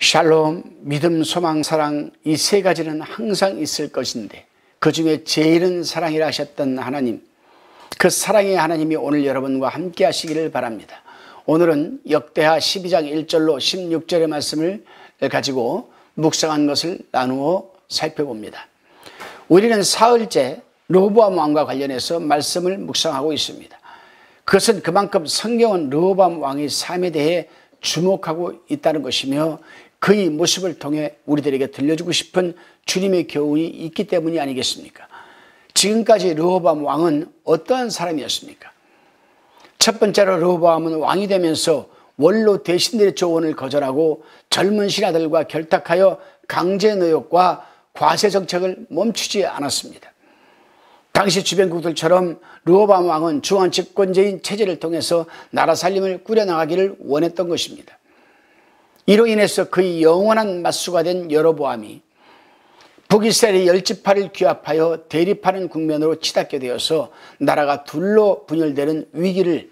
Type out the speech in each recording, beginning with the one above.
샬롬, 믿음, 소망, 사랑 이 세 가지는 항상 있을 것인데 그 중에 제일은 사랑이라 하셨던 하나님, 그 사랑의 하나님이 오늘 여러분과 함께 하시기를 바랍니다. 오늘은 역대하 12장 1절로 16절의 말씀을 가지고 묵상한 것을 나누어 살펴봅니다. 우리는 사흘째 르호보암 왕과 관련해서 말씀을 묵상하고 있습니다. 그것은 그만큼 성경은 르호보암 왕의 삶에 대해 주목하고 있다는 것이며 그의 모습을 통해 우리들에게 들려주고 싶은 주님의 교훈이 있기 때문이 아니겠습니까? 지금까지 르호보암 왕은 어떠한 사람이었습니까? 첫 번째로 르호보암은 왕이 되면서 원로 대신들의 조언을 거절하고 젊은 신하들과 결탁하여 강제 노역과 과세 정책을 멈추지 않았습니다. 당시 주변국들처럼 르호보암 왕은 중앙 집권제인 체제를 통해서 나라 살림을 꾸려나가기를 원했던 것입니다. 이로 인해서 그의 영원한 맞수가 된 여로보암이 북이스라엘의 10지파를 규합하여 대립하는 국면으로 치닫게 되어서 나라가 둘로 분열되는 위기를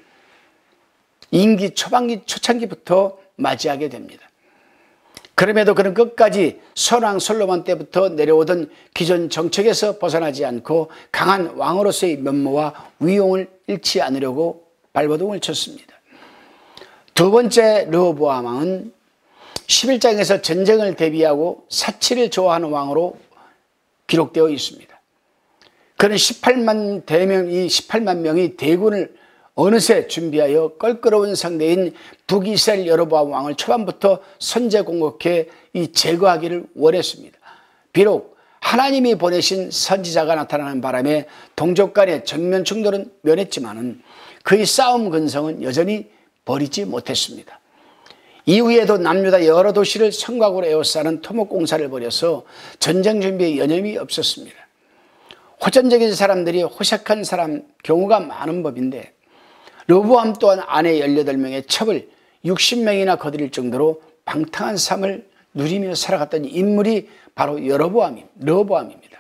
임기 초창기부터 맞이하게 됩니다. 그럼에도 그는 끝까지 선왕 솔로몬 때부터 내려오던 기존 정책에서 벗어나지 않고 강한 왕으로서의 면모와 위용을 잃지 않으려고 발버둥을 쳤습니다. 두 번째 르호보암 왕은 11장에서 전쟁을 대비하고 사치를 좋아하는 왕으로 기록되어 있습니다. 그는 18만 명의 대군을 어느새 준비하여 껄끄러운 상대인 북이스라엘 여로보암 왕을 초반부터 선제공격해 제거하기를 원했습니다. 비록 하나님이 보내신 선지자가 나타나는 바람에 동족 간의 정면 충돌은 면했지만 그의 싸움 근성은 여전히 버리지 못했습니다. 이후에도 남유다 여러 도시를 성곽으로 에워싸는 토목공사를 벌여서 전쟁 준비에 여념이 없었습니다. 호전적인 사람들이 호색한 경우가 많은 법인데 르호보암 또한 아내 18명의 첩을 60명이나 거드릴 정도로 방탕한 삶을 누리며 살아갔던 인물이 바로 르호보암입니다.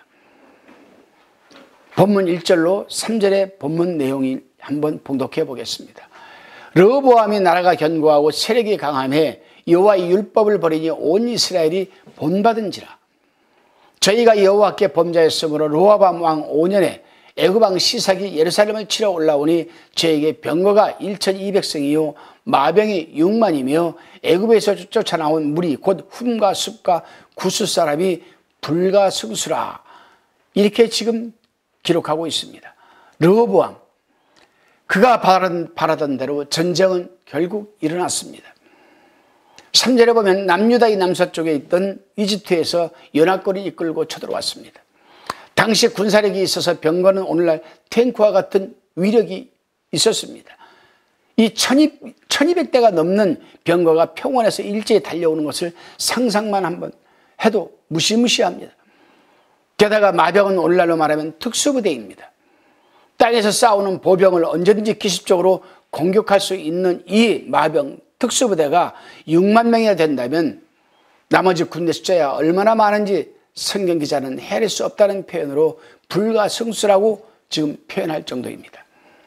본문 1절로 3절의 본문 내용을 한번 봉독해 보겠습니다. 르호보암이 나라가 견고하고 세력이 강함에 여호와의 율법을 버리니 온 이스라엘이 본받은지라. 저희가 여호와께 범죄했으므로 르호보암 왕 5년에 애굽 왕 시삭이 예루살렘을 치러 올라오니 저에게 병거가 1200승이요 마병이 6만이며 애굽에서 쫓아나온 무리 곧 훔과 숲과 구스 사람이 불가승수라. 이렇게 지금 기록하고 있습니다. 르호보암, 그가 바라던 대로 전쟁은 결국 일어났습니다. 3절에 보면 남유다의 남서쪽에 있던 이집트에서 연합군이 이끌고 쳐들어왔습니다. 당시 군사력이 있어서 병거는 오늘날 탱크와 같은 위력이 있었습니다. 이 1200대가 넘는 병거가 평원에서 일제히 달려오는 것을 상상만 한번 해도 무시무시합니다. 게다가 마병은 오늘날로 말하면 특수부대입니다. 땅에서 싸우는 보병을 언제든지 기습적으로 공격할 수 있는 이 마병 특수부대가 6만 명이나 된다면 나머지 군대 숫자야 얼마나 많은지 성경 기자는 헤아릴 수 없다는 표현으로 불가승수라고 지금 표현할 정도입니다.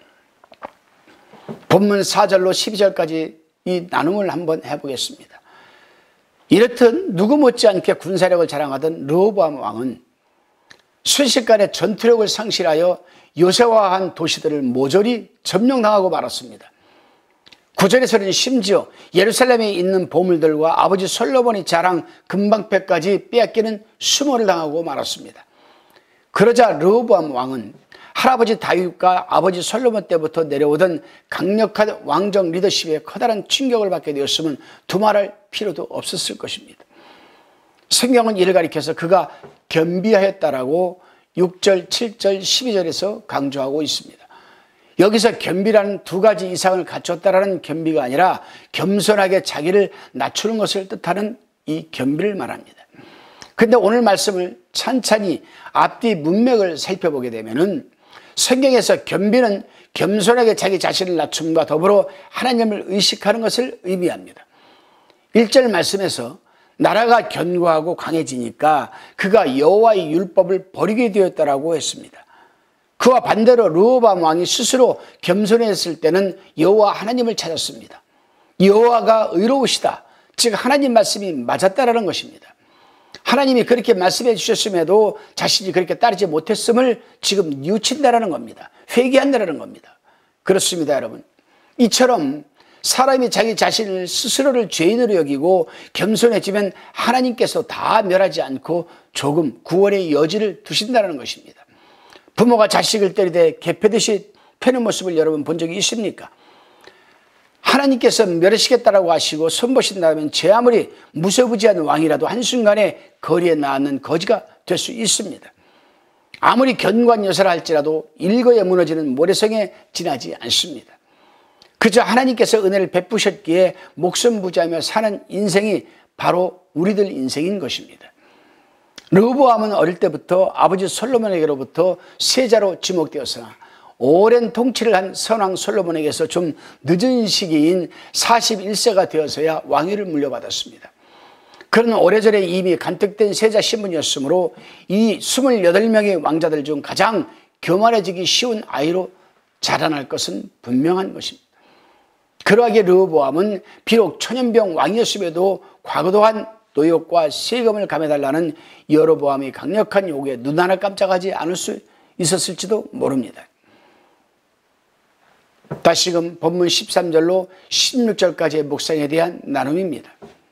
본문 4절로 12절까지 이 나눔을 한번 해보겠습니다. 이렇듯 누구 못지않게 군사력을 자랑하던 르호보암 왕은 순식간에 전투력을 상실하여 요새화한 도시들을 모조리 점령당하고 말았습니다. 9절에서는 심지어 예루살렘에 있는 보물들과 아버지 솔로몬이 자랑 금방패까지 빼앗기는 수모를 당하고 말았습니다. 그러자 르호보암 왕은 할아버지 다윗과 아버지 솔로몬 때부터 내려오던 강력한 왕정 리더십에 커다란 충격을 받게 되었으면 두말할 필요도 없었을 것입니다. 성경은 이를 가리켜서 그가 겸비하였다라고 6절, 7절, 12절에서 강조하고 있습니다. 여기서 겸비라는 두 가지 이상을 갖췄다라는 겸비가 아니라 겸손하게 자기를 낮추는 것을 뜻하는 이 겸비를 말합니다. 그런데 오늘 말씀을 찬찬히 앞뒤 문맥을 살펴보게 되면은 성경에서 겸비는 겸손하게 자기 자신을 낮춤과 더불어 하나님을 의식하는 것을 의미합니다. 1절 말씀에서 나라가 견고하고 강해지니까 그가 여호와의 율법을 버리게 되었다라고 했습니다. 그와 반대로 르호보암 왕이 스스로 겸손했을 때는 여호와 하나님을 찾았습니다. 여호와가 의로우시다, 즉 하나님 말씀이 맞았다라는 것입니다. 하나님이 그렇게 말씀해 주셨음에도 자신이 그렇게 따르지 못했음을 지금 뉘우친다라는 겁니다. 회개한다라는 겁니다. 그렇습니다, 여러분. 이처럼 사람이 자기 자신을 스스로를 죄인으로 여기고 겸손해지면 하나님께서 다 멸하지 않고 조금 구원의 여지를 두신다는 것입니다. 부모가 자식을 때리되 개패듯이 패는 모습을 여러분 본 적이 있습니까? 하나님께서 멸하시겠다라고 하시고 손보신다면 제 아무리 무소부지한 왕이라도 한순간에 거리에 나앉는 거지가 될 수 있습니다. 아무리 견고한 여사라 할지라도 일거에 무너지는 모래성에 지나지 않습니다. 그저 하나님께서 은혜를 베푸셨기에 목숨 부지하며 사는 인생이 바로 우리들 인생인 것입니다. 르호보암은 어릴 때부터 아버지 솔로몬에게로부터 세자로 지목되었으나 오랜 통치를 한 선왕 솔로몬에게서 좀 늦은 시기인 41세가 되어서야 왕위를 물려받았습니다. 그는 오래전에 이미 간택된 세자 신분이었으므로 이 28명의 왕자들 중 가장 교만해지기 쉬운 아이로 자라날 것은 분명한 것입니다. 그러하기에 르호보암은 비록 천연병 왕이었음에도 과거도한 노역과 세금을 감해달라는 여로보암의 강력한 요구에 눈 하나 깜짝하지 않을 수 있었을지도 모릅니다. 다시금 본문 13절로 16절까지의 묵상에 대한 나눔입니다.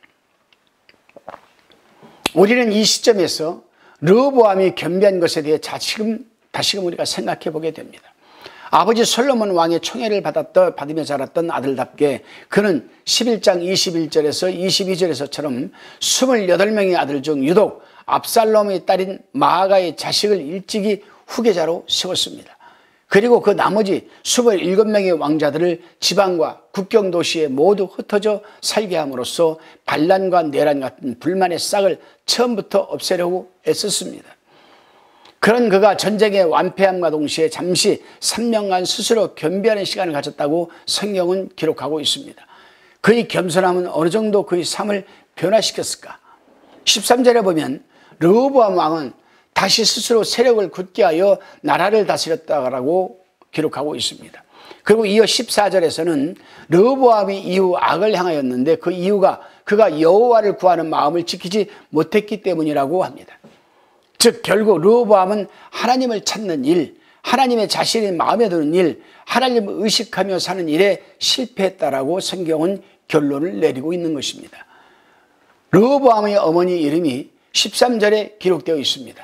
우리는 이 시점에서 르호보암이 겸비한 것에 대해 다시금 우리가 생각해 보게 됩니다. 아버지 솔로몬 왕의 총애를 받으며 자랐던 아들답게 그는 11장 21절에서 22절에서처럼 28명의 아들 중 유독 압살롬의 딸인 마아가의 자식을 일찍이 후계자로 세웠습니다. 그리고 그 나머지 27명의 왕자들을 지방과 국경 도시에 모두 흩어져 살게 함으로써 반란과 내란 같은 불만의 싹을 처음부터 없애려고 애썼습니다. 그런 그가 전쟁의 완패함과 동시에 잠시 3년간 스스로 겸비하는 시간을 가졌다고 성경은 기록하고 있습니다. 그의 겸손함은 어느 정도 그의 삶을 변화시켰을까? 13절에 보면 르호보암 왕은 다시 스스로 세력을 굳게 하여 나라를 다스렸다고 기록하고 있습니다. 그리고 이어 14절에서는 르호보암이 이후 악을 향하였는데 그 이유가 그가 여호와를 구하는 마음을 지키지 못했기 때문이라고 합니다. 즉 결국 르호보암은 하나님을 찾는 일, 하나님의 자신의 마음에 드는 일, 하나님을 의식하며 사는 일에 실패했다라고 성경은 결론을 내리고 있는 것입니다. 르호보암의 어머니 이름이 13절에 기록되어 있습니다.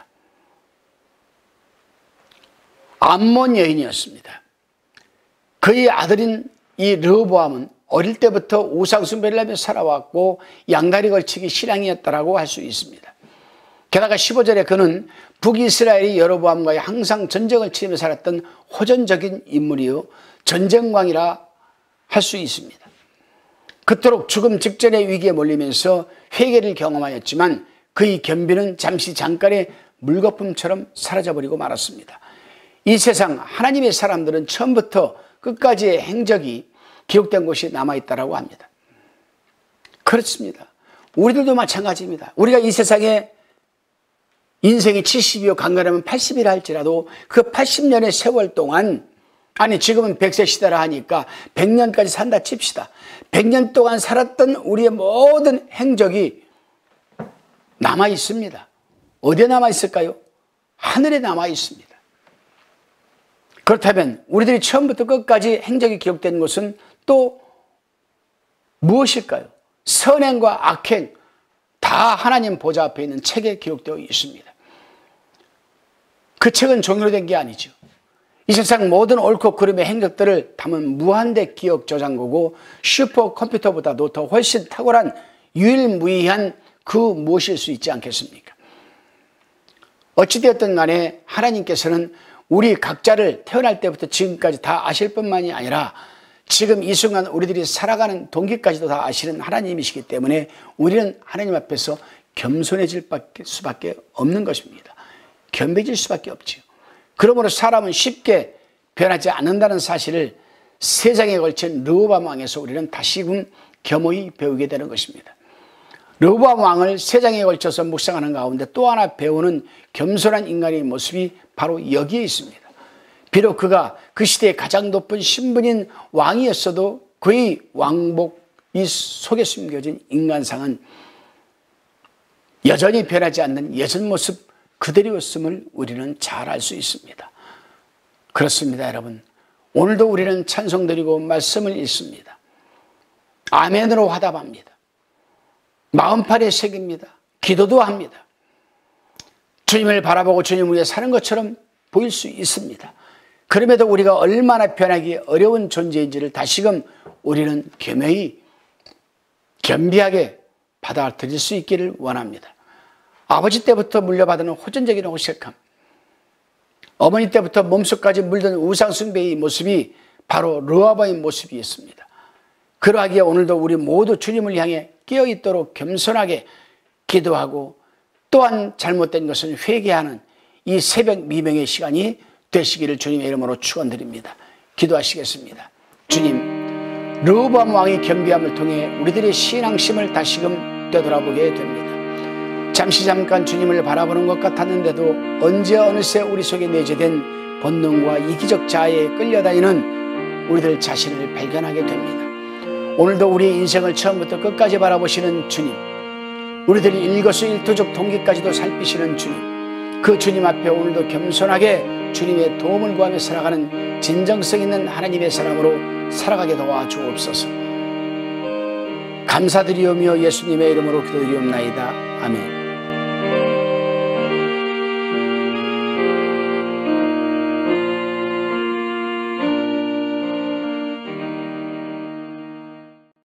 암몬 여인이었습니다. 그의 아들인 이 르호보암은 어릴 때부터 우상숭배를 하며 살아왔고 양다리 걸치기 신앙이었다라고 할 수 있습니다. 게다가 15절에 그는 북이스라엘이 여로보암과의 항상 전쟁을 치르며 살았던 호전적인 인물이요 전쟁왕이라 할 수 있습니다. 그토록 죽음 직전의 위기에 몰리면서 회개를 경험하였지만 그의 겸비는 잠깐의 물거품처럼 사라져버리고 말았습니다. 이 세상 하나님의 사람들은 처음부터 끝까지의 행적이 기록된 곳이 남아있다고 합니다. 그렇습니다. 우리들도 마찬가지입니다. 우리가 이 세상에 인생이 70이요 강건하면 80이라 할지라도 그 80년의 세월 동안, 아니 지금은 100세 시대라 하니까 100년까지 산다 칩시다. 100년 동안 살았던 우리의 모든 행적이 남아 있습니다. 어디에 남아 있을까요? 하늘에 남아 있습니다. 그렇다면 우리들이 처음부터 끝까지 행적이 기록된 것은 또 무엇일까요? 선행과 악행 다 하나님 보좌 앞에 있는 책에 기록되어 있습니다. 그 책은 종이로 된 게 아니죠. 이 세상 모든 옳고 그름의 행적들을 담은 무한대 기억 저장고고 슈퍼컴퓨터보다도 더 훨씬 탁월한 유일무이한 그 무엇일 수 있지 않겠습니까? 어찌되었든 간에 하나님께서는 우리 각자를 태어날 때부터 지금까지 다 아실 뿐만이 아니라 지금 이 순간 우리들이 살아가는 동기까지도 다 아시는 하나님이시기 때문에 우리는 하나님 앞에서 겸손해질 수밖에 없는 것입니다. 겸비해질 수밖에 없지요. 그러므로 사람은 쉽게 변하지 않는다는 사실을 세상에 걸친 르호보암 왕에서 우리는 다시금 겸허히 배우게 되는 것입니다. 르호보암 왕을 세상에 걸쳐서 묵상하는 가운데 또 하나 배우는 겸손한 인간의 모습이 바로 여기에 있습니다. 비록 그가 그 시대의 가장 높은 신분인 왕이었어도 그의 왕복 이 속에 숨겨진 인간상은 여전히 변하지 않는 예전 모습 그대로였음을 우리는 잘 알 수 있습니다. 그렇습니다, 여러분. 오늘도 우리는 찬송 드리고 말씀을 읽습니다. 아멘으로 화답합니다. 마음판에 새깁니다. 기도도 합니다. 주님을 바라보고 주님 위해 사는 것처럼 보일 수 있습니다. 그럼에도 우리가 얼마나 변하기 어려운 존재인지를 다시금 우리는 겸허히 겸비하게 받아들일 수 있기를 원합니다. 아버지 때부터 물려받은 호전적인 호색함, 어머니 때부터 몸속까지 물든 우상숭배의 모습이 바로 르호보암의 모습이었습니다. 그러하기에 오늘도 우리 모두 주님을 향해 깨어있도록 겸손하게 기도하고 또한 잘못된 것은 회개하는 이 새벽 미명의 시간이 되시기를 주님의 이름으로 축원드립니다. 기도하시겠습니다. 주님, 르호보암 왕의 겸비함을 통해 우리들의 신앙심을 다시금 되돌아보게 됩니다. 잠깐 주님을 바라보는 것 같았는데도 언제 어느새 우리 속에 내재된 본능과 이기적 자아에 끌려다니는 우리들 자신을 발견하게 됩니다. 오늘도 우리의 인생을 처음부터 끝까지 바라보시는 주님, 우리들이 일거수일투족 동기까지도 살피시는 주님, 그 주님 앞에 오늘도 겸손하게 주님의 도움을 구하며 살아가는 진정성 있는 하나님의 사람으로 살아가게 도와주옵소서. 감사드리오며 예수님의 이름으로 기도드리옵나이다. 아멘.